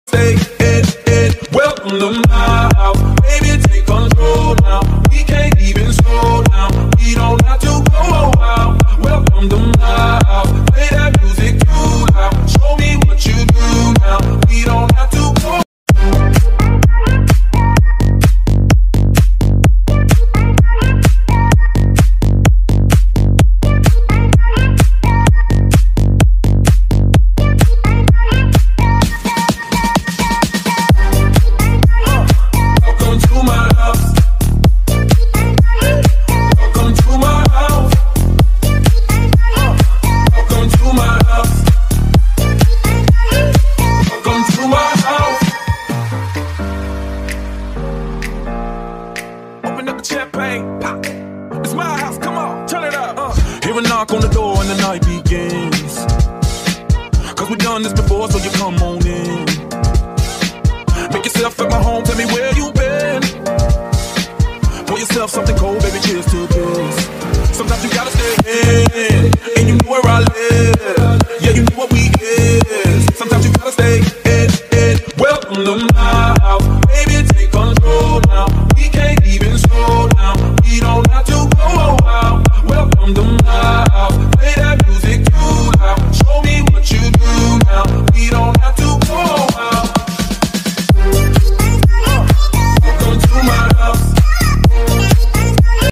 Stay in. Welcome to my house. Baby, take control now. We can't even slow down. We don't have to go out. Welcome to my house. Play that music too loud. Show me what you do now. We don't have to go. On the door and the night begins. Cause we've done this before, so you come on in. Make yourself at my home, tell me where you been. Pour yourself something cold, baby, cheers to this. Sometimes you gotta stay in, and you know where I live. Yeah, you know what we